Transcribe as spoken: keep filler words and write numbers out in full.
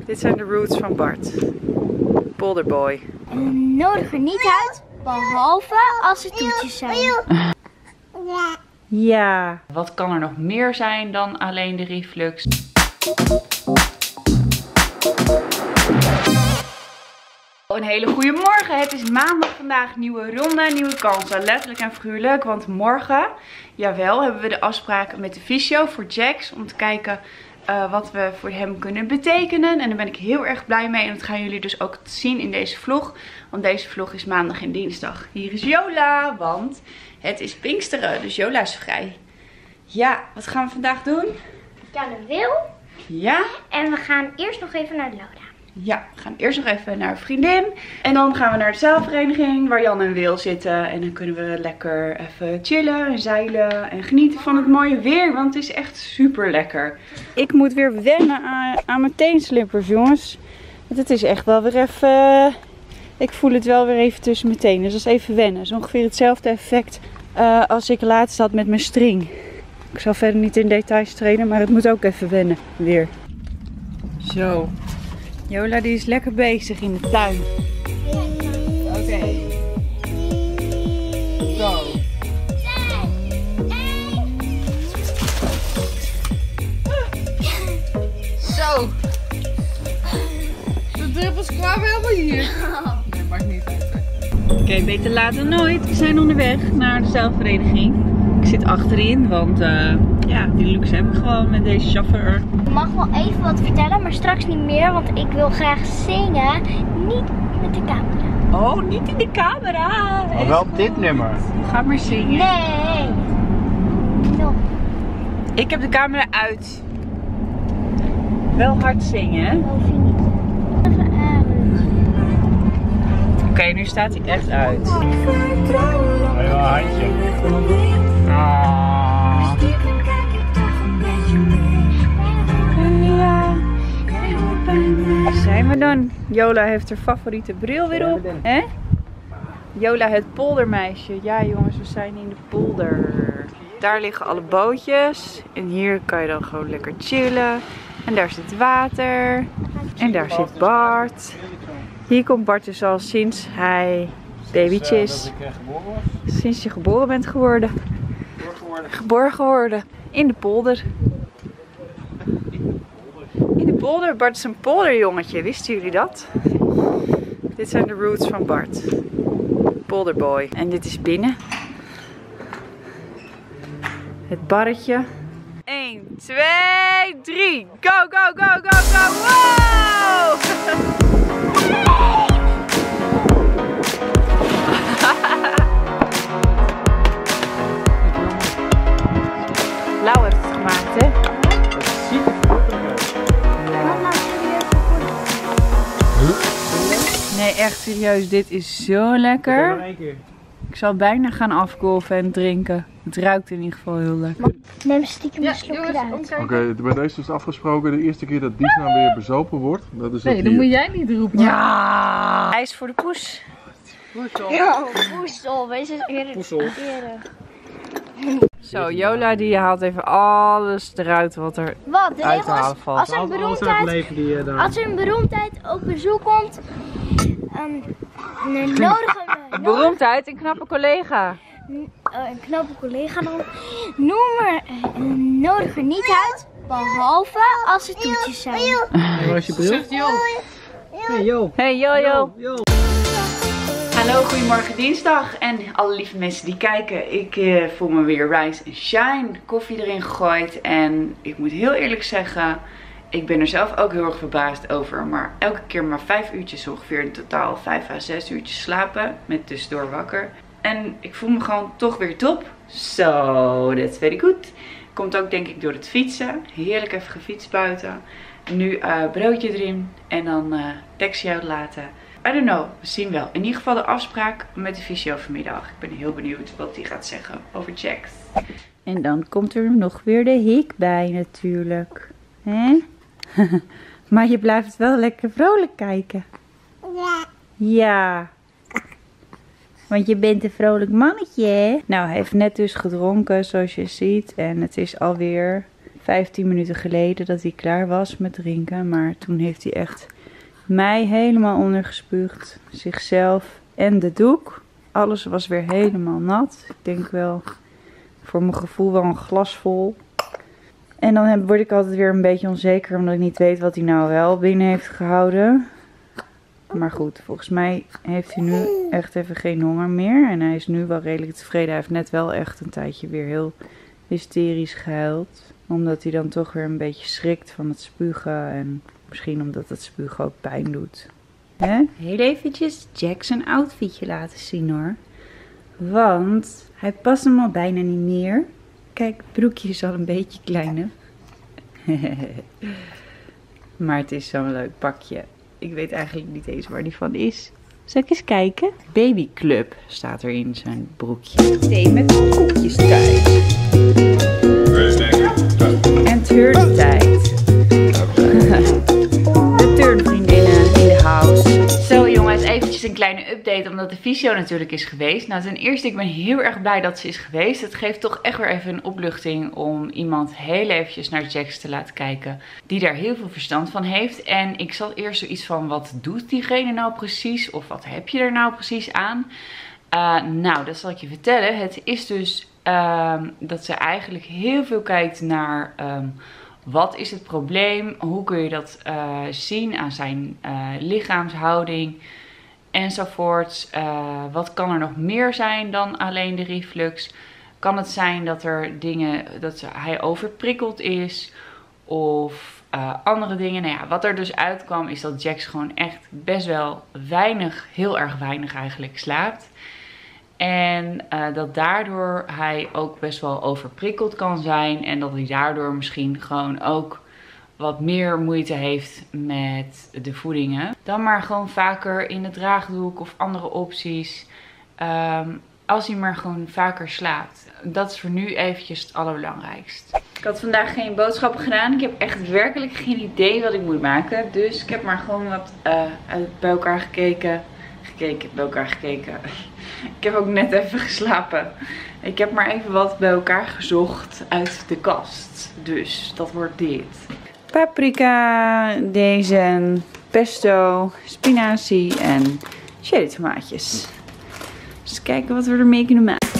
Dit zijn de roots van Bart. Polderboy. En nodig er niet uit, behalve als er toetjes zijn. Ja. Wat kan er nog meer zijn dan alleen de reflux? Een hele goede morgen. Het is maandag vandaag. Nieuwe ronde, nieuwe kansen. Letterlijk en figuurlijk. Want morgen, jawel, hebben we de afspraak met de fysio voor Jax. Om te kijken uh, wat we voor hem kunnen betekenen. En daar ben ik heel erg blij mee. En dat gaan jullie dus ook zien in deze vlog. Want deze vlog is maandag en dinsdag. Hier is Jola. Want het is Pinksteren. Dus Jola is vrij. Ja, wat gaan we vandaag doen? Jan en Wil. Ja. En we gaan eerst nog even naar de Lauda. Ja, we gaan eerst nog even naar een vriendin. En dan gaan we naar de zeilvereniging waar Jan en Wil zitten. En dan kunnen we lekker even chillen en zeilen en genieten van het mooie weer. Want het is echt super lekker. Ik moet weer wennen aan, aan mijn teenslippers, jongens. Want het is echt wel weer even... Ik voel het wel weer even tussen mijn tenen. Dus dat is even wennen. Het is ongeveer hetzelfde effect uh, als ik laatst had met mijn string. Ik zal verder niet in details trainen, maar het moet ook even wennen weer. Zo. Jola die is lekker bezig in de tuin. Oké. Okay. Go. Zo. De druppels kwamen helemaal hier. Nee, maakt niet uit. Oké, okay, beter laat dan nooit. We zijn onderweg naar de zeilvereniging. Ik zit achterin, want uh, ja, die luxe heb ik gewoon met deze chauffeur. Ik mag wel even wat vertellen, maar straks niet meer, want ik wil graag zingen. Niet met de camera. Oh, niet in de camera. Maar wel op dit nummer. Ga maar zingen. Nee. No. Ik heb de camera uit. Wel hard zingen, hè? Hoef je niet. Even uit. Oké, okay, nu staat hij echt uit. Ga je wel een handje? Ah. Ja. Zijn we dan? Jola heeft haar favoriete bril weer op. Hè? Jola het poldermeisje. Ja jongens, we zijn in de polder. Daar liggen alle bootjes. En hier kan je dan gewoon lekker chillen. En daar zit water. En daar zit Bart. Hier komt Bart dus al sinds hij babytje is. Sinds je geboren bent geworden. Geboren geworden. In de polder. In de polder. Bart is een polderjongetje. Wisten jullie dat? Dit zijn de roots van Bart. Polderboy. En dit is binnen. Het barretje. één, twee, drie. Go, go, go, go, go. Wow! Lau heeft het gemaakt, hè? Dat is zieke voorbeeld. Nee, echt serieus. Dit is zo lekker. Nog één keer. Ik zal bijna gaan afkolven en drinken. Het ruikt in ieder geval heel lekker. Neem stiekem een slokje uit. Oké, okay, bij deze is afgesproken de eerste keer dat Disna weer bezopen wordt. Dat is Nee, dan moet jij niet roepen. Ja! Ijs voor de poes. Poesel. Ja, poesel. Wees eens eerlijk. Poesel. Zo, Jola die haalt even alles eruit wat er Wat? De uit te halen regels? valt. Als er een beroemdheid, die, uh, als er een beroemdheid op bezoek komt, um, een nodige, Beroemdheid, een knappe collega. uh, een knappe collega dan, noem er, uh, nodig er niet uit, behalve als er toetjes zijn. Hey, waar is je bril? Hey yo. Hey Jojo. Yo. Hallo, goedemorgen dinsdag en alle lieve mensen die kijken. Ik uh, voel me weer rise and shine. Koffie erin gegooid en ik moet heel eerlijk zeggen, ik ben er zelf ook heel erg verbaasd over. Maar elke keer maar vijf uurtjes ongeveer, in totaal vijf à zes uurtjes slapen. Met tussendoor wakker. En ik voel me gewoon toch weer top. So, that's very good. Komt ook denk ik door het fietsen. Heerlijk even gefietst buiten. Nu uh, broodje erin en dan uh, taxi uitlaten. I don't know, we zien wel. In ieder geval de afspraak met de fysio vanmiddag. Ik ben heel benieuwd wat hij gaat zeggen over Jax. En dan komt er nog weer de hik bij natuurlijk. Hè? Maar je blijft wel lekker vrolijk kijken. Ja. Ja. Want je bent een vrolijk mannetje, hè? Nou, hij heeft net dus gedronken, zoals je ziet. En het is alweer vijftien minuten geleden dat hij klaar was met drinken. Maar toen heeft hij echt mij helemaal ondergespuugd. Zichzelf en de doek. Alles was weer helemaal nat. Ik denk wel voor mijn gevoel wel een glas vol. En dan heb, word ik altijd weer een beetje onzeker omdat ik niet weet wat hij nou wel binnen heeft gehouden. Maar goed, volgens mij heeft hij nu echt even geen honger meer. En hij is nu wel redelijk tevreden. Hij heeft net wel echt een tijdje weer heel hysterisch gehuild. Omdat hij dan toch weer een beetje schrikt van het spugen. En misschien omdat het spugen ook pijn doet. Hè? Heel eventjes Jack zijn outfitje laten zien hoor. Want hij past hem al bijna niet meer. Kijk, het broekje is al een beetje kleiner. Maar het is zo'n leuk pakje. Ik weet eigenlijk niet eens waar die van is. Zal ik eens kijken? Baby Club staat er in zijn broekje. Thee met koekjes tijd. En turntijd. De turnvriendinnen in de house. Zo jongens, eventjes een kleine update omdat de fysio natuurlijk is geweest. Nou, ten eerste, ik ben heel erg blij dat ze is geweest. Het geeft toch echt weer even een opluchting om iemand heel eventjes naar Jax te laten kijken. Die daar heel veel verstand van heeft. En ik zat eerst zoiets van, wat doet diegene nou precies? Of wat heb je er nou precies aan? Uh, nou, dat zal ik je vertellen. Het is dus uh, dat ze eigenlijk heel veel kijkt naar... Um, Wat is het probleem? Hoe kun je dat uh, zien aan zijn uh, lichaamshouding enzovoort? Uh, wat kan er nog meer zijn dan alleen de reflux? Kan het zijn dat er dingen, dat hij overprikkeld is of uh, andere dingen? Nou ja, wat er dus uitkwam is dat Jax gewoon echt best wel weinig, heel erg weinig eigenlijk slaapt. En uh, dat daardoor hij ook best wel overprikkeld kan zijn. En dat hij daardoor misschien gewoon ook wat meer moeite heeft met de voedingen. Dan maar gewoon vaker in de draagdoek of andere opties. Um, als hij maar gewoon vaker slaapt. Dat is voor nu eventjes het allerbelangrijkst. Ik had vandaag geen boodschappen gedaan. Ik heb echt werkelijk geen idee wat ik moet maken. Dus ik heb maar gewoon wat uh, bij elkaar gekeken. Gekeken, bij elkaar gekeken. Ik heb ook net even geslapen. Ik heb maar even wat bij elkaar gezocht uit de kast. Dus dat wordt dit. Paprika, deze, pesto, spinazie en cherry tomaatjes. Dus kijken wat we ermee kunnen maken.